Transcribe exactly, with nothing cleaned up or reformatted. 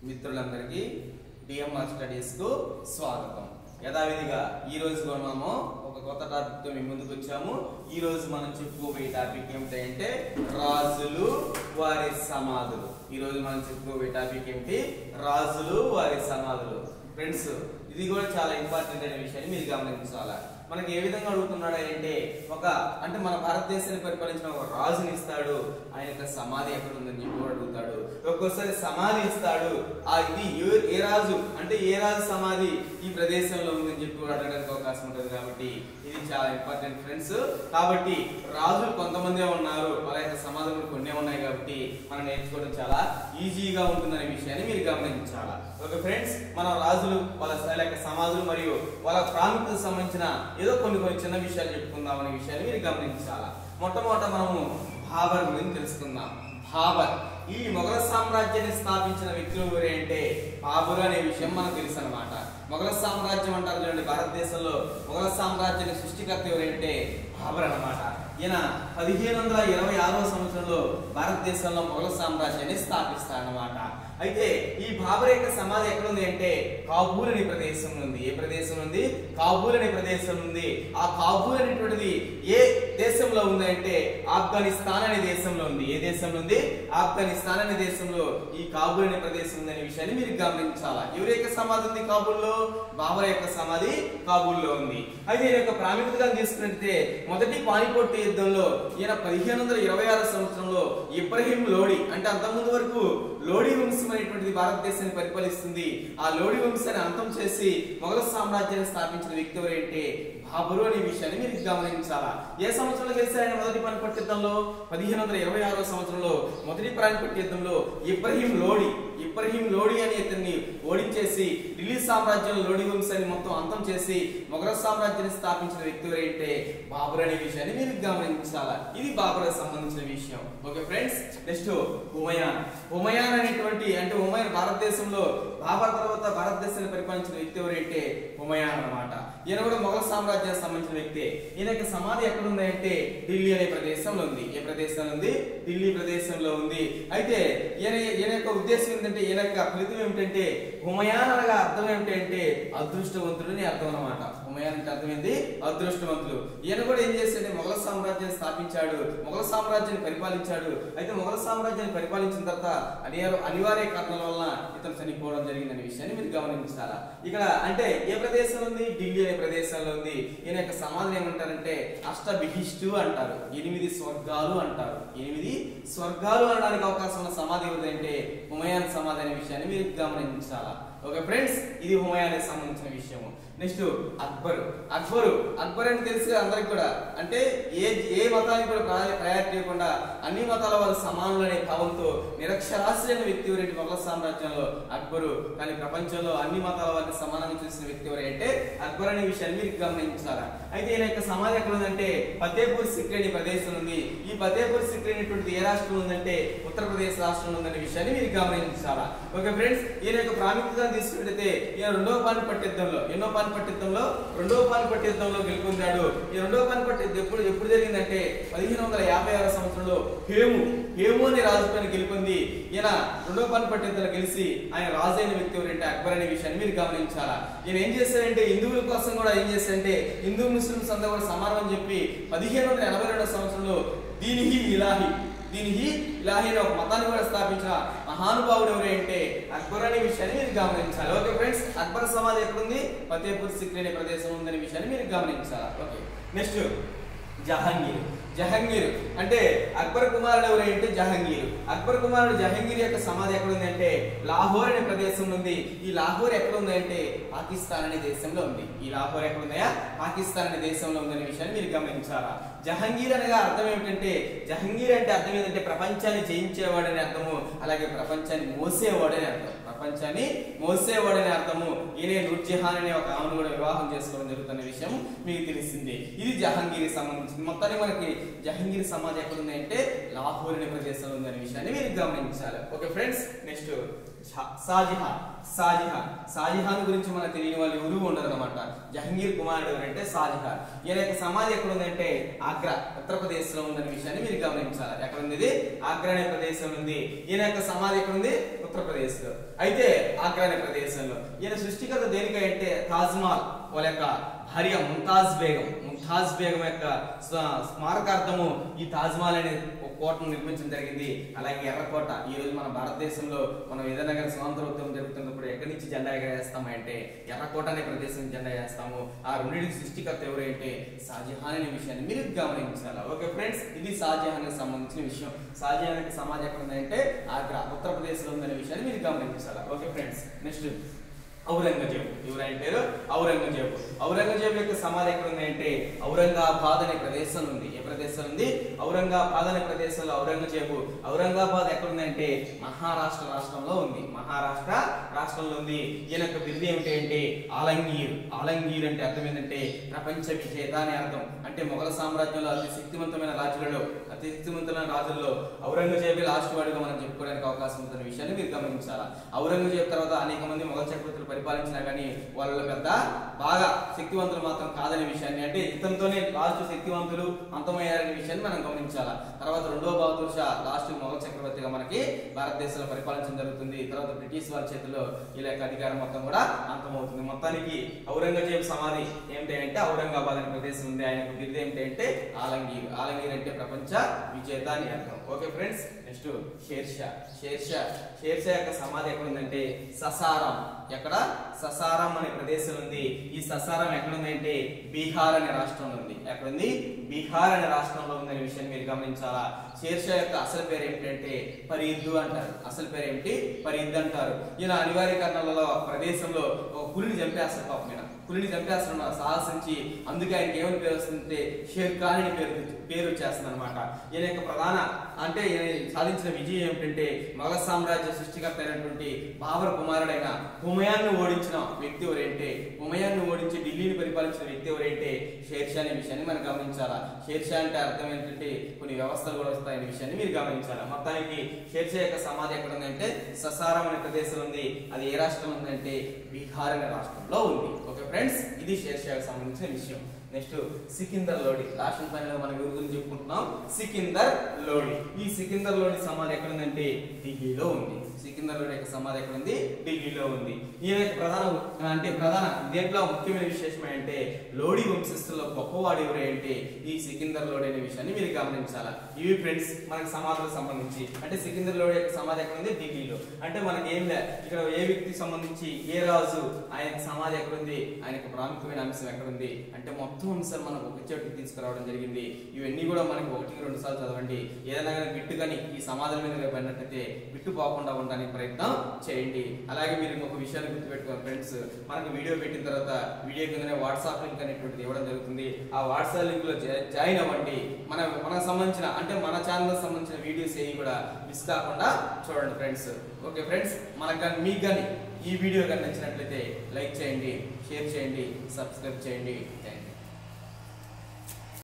మిత్రులందరికీ DMR studies కు స్వాగతం. యథావిధిగా ఈ రోజు కూడా మనము ఒక కొత్త టాపిక్ తో మీ ముందుకు వచ్చాము. ఈ రోజు మనం చెప్పుకోబోయే టాపిక్ ఏమిటంటే రాజులు వారి సమాధులు. ఈ రోజు మనం చెప్పుకోబోయే టాపిక్ ఏమిటి? రాజులు వారి సమాధులు. ఫ్రెండ్స్, ఇది కూడా చాలా ఇంపార్టెంట్ అయిన విషయాన్ని మీరు గమనించాలా. మనకి ఏ విధంగా అడుగుతున్నాడు అంటే, ఒక అంటే మన భారతదేశాన్ని పరిపాలించిన ఒక రాజుని ఇస్తాడు, ఆయన యొక్క సమాధి ఎక్కడ ఉందని చెప్పి అడుగుతాడు. ఒక్కోసారి సమాధి ఇస్తాడు, ఆ ఇది ఏ రాజు అంటే ఏ రాజు సమాధి ఈ ప్రదేశంలో ఉందని చెప్పి అడగడానికి అవకాశం ఉంటుంది. కాబట్టి ఇది చాలా ఇంపార్టెంట్ ఫ్రెండ్స్. కాబట్టి రాజులు కొంతమందే ఉన్నారు, వాళ్ళ యొక్క సమాధులు కొన్ని ఉన్నాయి. కాబట్టి మనం నేర్చుకోవడం చాలా ఈజీగా ఉంటుందనే విషయాన్ని మీరు గమనించాలా. ఓకే ఫ్రెండ్స్, మనం రాజులు వాళ్ళ యొక్క సమాధులు మరియు వాళ్ళ ప్రాముఖ్యతకు సంబంధించిన ఏదో కొన్ని కొన్ని చిన్న విషయాలు చెప్పుకుందాం అనే విషయాన్ని మీరు గమనించాలా. మొట్టమొదట మనము బాబర్ గురించి తెలుసుకుందాం. బాబర్ ఈ మొఘల సామ్రాజ్యాన్ని స్థాపించిన వ్యక్తులు ఎవరు అంటే బాబర్ అనే విషయం మనకు తెలుసు అనమాట. మొఘల సామ్రాజ్యం అంటారు చూడండి, భారతదేశంలో మొఘల సామ్రాజ్యాన్ని సృష్టికర్త ఎవరంటే బాబర్ అనమాట. ఈయన పదిహేను వందల ఇరవై ఆరవ సంవత్సరంలో భారతదేశంలో మొఘల సామ్రాజ్యాన్ని స్థాపిస్తాడనమాట. అయితే ఈ బాబర్ యొక్క సమాధి ఎక్కడ ఉంది అంటే కాబూల్ అనే ప్రదేశం ఉంది. ఏ ప్రదేశం ఉంది? కాబూల్ అనే ప్రదేశం ఉంది. ఆ కాబూల్ అనేటువంటిది ఏ దేశంలో ఉంది అంటే ఆఫ్ఘనిస్తాన్ అనే దేశంలో ఉంది. ఏ దేశంలో ఉంది? ఆఫ్ఘనిస్తాన్ అనే దేశంలో ఈ కాబూల్ అనే ప్రదేశం ఉంది అనే విషయాన్ని మీరు గమనించాలా. ఎవరి యొక్క సమాధి ఉంది కాబూల్లో? బాబర్ యొక్క సమాధి కాబూల్లో ఉంది. అయితే ఈయన యొక్క ప్రాముఖ్యతగా తీసుకున్నట్లయితే మొదటి పానిపట్టు యుద్ధంలో ఈయన పదిహేను వందల ఇరవై ఆరు సంవత్సరంలో ఇబ్రహీం లోడి అంటే అంతకుముందు వరకు లోడి వంశం అనేటువంటిది భారతదేశాన్ని పరిపాలిస్తుంది. ఆ లోడి వంశాన్ని అంతం చేసి మొఘల సామ్రాజ్యాన్ని స్థాపించిన వ్యక్తి ఎవరంటే బాబరు అనే విషయాన్ని మీరు గమనించాలా. ఏ సంవత్సరంలో గెలిచారు ఆయన మొదటి పానిపట్టు యుద్ధంలో? పదిహేను వందల ఇరవై ఆరో సంవత్సరంలో మొదటి పానిపట్టు యుద్ధంలో ఇబ్రహీం లోడి ఇబ్రహీం లోడి అనే ఇతన్ని ఓడించేసి ఢిల్లీ సామ్రాజ్యంలో లోడి వంశాన్ని మొత్తం అంతం చేసి మొఘల సామ్రాజ్యాన్ని స్థాపించిన వ్యక్తి ఎవరంటే బాబర్ అనే విషయాన్ని మీరు గమనించాలా. ఇది బాబర్ సంబంధించిన విషయం. Okay friends, next Humayun. Humayun అనేటువంటి అంటే హుమయాన్ భారతదేశంలో బాబర్ తర్వాత భారతదేశాన్ని పరిపాలించిన వ్యక్తి ఎవరంటే హుమయాన్ అన్నమాట. ఈయన కూడా మొఘల సామ్రాజ్యానికి సంబంధించిన వ్యక్తి. ఈయన యొక్క సమాధి ఎక్కడ ఉంది అంటే ఢిల్లీ అనే ప్రదేశంలో ఉంది. ఏ ప్రదేశంలో ఉంది? ఢిల్లీ ప్రదేశంలో ఉంది. అయితే ఈయన ఈయన యొక్క ఉద్దేశం ఏంటంటే, ఈయన యొక్క ఫలితం ఏమిటంటే హుమయాన్ అనగా అర్థం ఏమిటంటే అదృష్టవంతుడు అని అర్థం అనమాట. హుమయాన్ అంటే అర్థం ఏంటి? అదృష్టవంతుడు. ఈయన కూడా ఏం చేశాడు? మొఘల సామ్రాజ్యాన్ని స్థాపించాడు, మొఘల సామ్రాజ్యాన్ని పరిపాలించాడు. అయితే మొఘల సామ్రాజ్యాన్ని పరిపాలించిన తర్వాత అనివార్య కారణాల వల్ల ఇతను చనిపోవడం జరిగిందనే విషయాన్ని మీరు గమనించాలా. ఇక్కడ అంటే ఏ ప్రదేశంలో ఉంది? ఢిల్లీ అనే ప్రదేశంలో ఉంది. ఈయన యొక్క సమాధి ఏమంటారంటే అష్టబిహిష్టు అంటారు, ఎనిమిది స్వర్గాలు అంటారు. ఎనిమిది స్వర్గాలు అనడానికి అవకాశం ఉన్న సమాధి ఏమిటంటే హుమయాన్ సమాధి అనే విషయాన్ని మీరు గమనించాలా. ఓకే ఫ్రెండ్స్, ఇది హుమయాన్కి సంబంధించిన విషయము. నెక్స్ట్ అక్బర్. అక్బరు అక్బర్ అని తెలుసు అందరికి కూడా. అంటే ఏ ఏ మతానికి కూడా ప్రయారిటీ ఇవ్వకుండా అన్ని మతాల వారు సమానులు అనే భావంతో నిరక్షరాస్యులైన వ్యక్తి ఎవరంటే మొఘల సామ్రాజ్యంలో అక్బరు. కానీ ప్రపంచంలో అన్ని మతాల వారిని సమానంగా చూసిన వ్యక్తి ఎవరంటే అక్బర్ అనే విషయాన్ని మీరు గమనించాలా. అయితే ఈయన యొక్క సమాధి ఎక్కడ ఉందంటే ఫతేపూర్ సిక్రీ అనే ప్రదేశం ఉంది. ఈ ఫతేపూర్ సిక్రీ అనేటువంటిది ఏ రాష్ట్రం ఉందంటే ఉత్తరప్రదేశ్ రాష్ట్రంలో ఉందనే విషయాన్ని మీరు గమనించాలా. ఓకే ఫ్రెండ్స్, ఈయన యొక్క ప్రాముఖ్యత తీసుకుంటే ఈయన రెండవ పానిపట్టు యుద్ధంలో ఎన్నో పానిపట్టు యుద్ధంలో రెండవ పానిపట్టు యుద్ధంలో గెలుపొందాడు. ఈ రెండవ పానిపట్టు యుద్ధం ఎప్పుడు ఎప్పుడు జరిగిందంటే పదిహేను వందల యాభై ఆరో సంవత్సరంలో హేము హేము అనే రాజు పైన గెలుపొంది ఈయన రెండవ పానిపట్టు యుద్ధంలో గెలిచి ఆయన రాజు అయిన వ్యక్తి ఎవరంటే అక్బర్ అనే విషయాన్ని మీరు గమనించాలా. ఈయన ఏం చేశారంటే హిందువుల కోసం కూడా ఏం చేశారంటే హిందూ ముస్లింస్ అందరూ కూడా సమానం అని చెప్పి పదిహేను వందల ఎనభై రెండవ సంవత్సరంలో దీనిహి ఇలాహి దీనిహి ఇలాహి అనే ఒక మతాన్ని కూడా స్థాపించిన మహానుభావుడు ఎవరంటే అక్బర్ అనే విషయాన్ని మీరు గమనించాలి. ఓకే ఫ్రెండ్స్, అక్బర్ సమాధి ఎక్కడుంది? ఫతేపూర్ సిక్రీ అనే ప్రదేశం ఉందనే విషయాన్ని మీరు గమనించాలి. Okay next Jahangir. జహాంగీర్ అంటే అక్బర్ కుమారుడు ఎవరంటే జహాంగీర్. అక్బర్ కుమారుడు జహాంగీర్ యొక్క సమాధి ఎక్కడ ఉంది అంటే లాహోర్ అనే ప్రదేశంలో ఉంది. ఈ లాహోర్ ఎక్కడ ఉంది అంటే పాకిస్తాన్ అనే దేశంలో ఉంది. ఈ లాహోర్ ఎక్కడ ఉందా? పాకిస్తాన్ అనే దేశంలో ఉందనే విషయాన్ని మీరు గమనించాలా. జహాంగీర్ అనగా అర్థం ఏమిటంటే జహాంగీర్ అంటే అర్థం ఏంటంటే ప్రపంచాన్ని జయించేవాడని అర్థము, అలాగే ప్రపంచాన్ని మోసేవాడని అర్థం. ప్రపంచాన్ని మోసేవాడని అర్థము. ఈయన నూర్జహాన్ అనే ఒక ఆమెను కూడా వివాహం చేసుకోవడం జరుగుతున్న విషయం మీకు తెలిసిందే. ఇది జహాంగీర్ సంబంధించింది. మొత్తాన్ని మనకి జహాంగీర్ సమాధి ఎక్కడ ఉంది అంటే లాహోర్ అనే ప్రదేశంలో ఉందనే విషయాన్ని మీరు గమనించాలి. Okay friends, next Shahjahan. Shahjahan Shahjahan గురించి మనకు తెలియని వాళ్ళు ఎవరు ఉండరు అనమాట. జహంగీర్ కుమారుడు ఎవరంటే షాజహాన్. ఈయన యొక్క సమాధి ఎక్కడ ఉందంటే ఆగ్రా ఉత్తరప్రదేశ్ లో ఉందనే విషయాన్ని మీరు గమనించాలి. ఎక్కడ ఉంది? ఆగ్రా అనే ప్రదేశం ఉంది. ఈయన యొక్క సమాధి ఎక్కడ ఉంది? ఉత్తరప్రదేశ్ లో. అయితే ఆగ్రా అనే ప్రదేశంలో ఈయన సృష్టికర్త దేనికంటే తాజ్మహల్ వాళ్ళ యొక్క భార్య ముంతాజ్ బేగం ముంతాజ్ బేగం యొక్క స్మారకార్థము ఈ తాజ్మహల్ అనే కోటను నిర్మించడం జరిగింది. అలాగే ఎర్రకోట ఈ రోజు మన భారతదేశంలో మనం ఏదైనా కానీ స్వాతంత్రోద్యమం జరుగుతున్నప్పుడు ఎక్కడి నుంచి జెండా ఎగరేస్తామంటే ఎర్రకోట అనే ప్రదేశం జెండా వేస్తాము. ఆ రెండింటికి సృష్టికర్త ఎవరంటే షాజహాన్ అనే విషయాన్ని మీరు గమనించాలి. ఓకే ఫ్రెండ్స్, ఇది షాజహాన్ కి సంబంధించిన విషయం. షాజహాన్ కి సమాధి ఎక్కడ ఉందంటే ఆగ్రా ఉత్తరప్రదేశ్ లో ఉందనే విషయాన్ని మీరు గమనించాలి. Okay friends, next Aurangzeb. ఎవరైనా పేరు ఔరంగజేబు. ఔరంగజేబు యొక్క సమాధి ఎక్కడ ఉంది అంటే ఔరంగాబాద్ అనే ప్రదేశం ఉంది. ఏ ప్రదేశం ఉంది? ఔరంగాబాద్ అనే ప్రదేశంలో ఔరంగజేబు. ఔరంగాబాద్ ఎక్కడ ఉంది అంటే మహారాష్ట్ర రాష్ట్రంలో ఉంది. మహారాష్ట్ర రాష్ట్రంలో ఉంది. ఈయన యొక్క బిరుదు ఏమిటి అంటే ఆలంగీర్. ఆలంగీర్ అంటే అర్థం ఏంటంటే ప్రపంచ విజేత అని అర్థం. అంటే మొఘల సామ్రాజ్యంలో అతి శక్తివంతమైన రాజులలో అతి శక్తివంతమైన రాజుల్లో ఔరంగజేబే లాస్ట్ వాడిగా మనం చెప్పుకోవడానికి అవకాశం ఉంటున్న విషయాన్ని మీరు గమనించాలా. ఔరంగజేబు తర్వాత అనేక మంది మొఘల్ చక్రవర్తులు పరిపాలించినా కానీ వాళ్ళలో పెద్ద బాగా శక్తివంతులు మాత్రం కాదనే విషయాన్ని, అంటే ఇతనితోనే లాస్ట్ శక్తివంతులు అంతమయ్యారనే విషయాన్ని మనం గమనించాలా. తర్వాత రెండో బహదూర్ షా లాస్ట్ మొఘల్ చక్రవర్తిగా మనకి భారతదేశంలో పరిపాలించడం జరుగుతుంది. తర్వాత బ్రిటిష్ వారి చేతిలో వీళ్ళ యొక్క అధికారం మొత్తం కూడా అంతమవుతుంది. మొత్తానికి ఔరంగజేబు సమాధి ఏమిటి అంటే ఔరంగాబాద్ అనే ప్రదేశం ఉంది. ఆయన యొక్క బిరుదు ఏమిటి అంటే ఆలంగీర్. ఆలంగీర్ అంటే ప్రపంచ విజేత అని అర్థం. Okay friends, next Sher Shah. Sher Shah Sher Shah యొక్క సమాధి ఎక్కడ ఉందంటే ససారం. ఎక్కడ? ససారం అనే ప్రదేశం ఉంది. ఈ ససారం ఎక్కడ ఉందంటే బీహార్ అనే రాష్ట్రంలో ఉంది. ఎక్కడ ఉంది? బీహార్ అనే రాష్ట్రంలో ఉందనే విషయాన్ని మీరు గమనించాలా. షేర్షా యొక్క అసలు పేరు ఏమిటంటే ఫరీద్ అంటారు. అసలు పేరు ఏమిటి? ఫరీద్ అంటారు. ఈయన అనివార్య కారణాలలో ప్రదేశంలో ఒక పులిని చంపేస్తారు. పాపం మీద పులిని చంపేస్తున్న సాహసించి అందుకే ఆయనకి ఏమని పేరు వస్తుందంటే షేర్ ఖాన్ అని పేరు పేరు వచ్చేస్తుంది అనమాట. ఈయన యొక్క ప్రధాన అంటే ఈయన సాధించిన విజయం ఏమిటంటే మొఘల్ సామ్రాజ్య సృష్టికర్త అయినటువంటి బాబర్ కుమారుడైన హుమయాన్ను ఓడించిన వ్యక్తి ఎవరంటే హుమయాన్ను ఓడించి ఢిల్లీని పరిపాలించిన వ్యక్తి ఎవరంటే షేర్షా అనే విషయాన్ని మనం గమనించాలా. షేర్షా అంటే అర్థం ఏంటంటే కొన్ని వ్యవస్థలు కూడా వస్తాయనే విషయాన్ని మీరు గమనించాలా. మొత్తానికి షేర్షా యొక్క సమాధి ఎక్కడ ఉందంటే ససారం అనే ప్రదేశం ఉంది. అది ఏ రాష్ట్రం ఉందంటే బీహార్ అనే రాష్ట్రంలో ఉంది. ఓకే ఫ్రెండ్స్, ఇది షేర్షాకు సంబంధించిన విషయం. Next Sikandar Lodi. Last final మనం ఎవరి గురించి చెప్పుకుంటున్నాం? సికిందర్ లోడి. ఈ సికిందర్ లోడి సమాధి ఎక్కడ ఉందంటే ఢిల్లీలో ఉంది. సికిందర్ లోడి యొక్క సమాధి ఎక్కడ ఉంది? ఢిల్లీలో ఉంది. ఈయన ప్రధాన అంటే ప్రధాన దేంట్లో ముఖ్యమైన విశేషం అంటే లోడి వంశస్థుల్లో గొప్పవాడు ఎవరు అంటే ఈ సికిందర్ లోడి అనే విషయాన్ని మీరు గమనించాలా. ఇవి ఫ్రెండ్స్ మనకి సమాధులకు సంబంధించి. అంటే సికిందర్ లోడి యొక్క సమాధి ఎక్కడ ఉంది? ఢిల్లీలో. అంటే మనకి ఏం లే ఇక్కడ ఏ వ్యక్తికి సంబంధించి ఏ రాజు ఆయన సమాధి ఎక్కడ ఉంది, ఆయనకు ప్రాముఖ్యమైన అంశం ఎక్కడ ఉంది అంటే మొత్తం అంశాలు మనకు ఒక చోటికి తీసుకురావడం జరిగింది. ఇవన్నీ కూడా మనకి ఒకటికి రెండు సార్లు చదవండి. ఏదైనా కానీ బిట్టు కానీ ఈ సమాధుల మీద పడినట్టయితే బిట్టు పోకుండా ఉండడానికి ప్రయత్నం చేయండి. అలాగే మీరు ఇంకొక విషయాన్ని గుర్తుపెట్టుకోండి ఫ్రెండ్స్, మనకు వీడియో పెట్టిన తర్వాత వీడియో కిందనే వాట్సాప్ లింక్ అనేటువంటిది ఇవ్వడం జరుగుతుంది. ఆ వాట్సాప్ లింక్ లో జాయిన్ అవ్వండి. మన మనకు సంబంధించిన అంటే మన ఛానల్ సంబంధించిన వీడియోస్ ఏవి కూడా మిస్ కాకుండా చూడండి ఫ్రెండ్స్. ఓకే ఫ్రెండ్స్, మనకు కానీ మీకు కానీ ఈ వీడియో కానీ నచ్చినట్లయితే లైక్ చేయండి, షేర్ చేయండి, సబ్స్క్రైబ్ చేయండి. Thank you.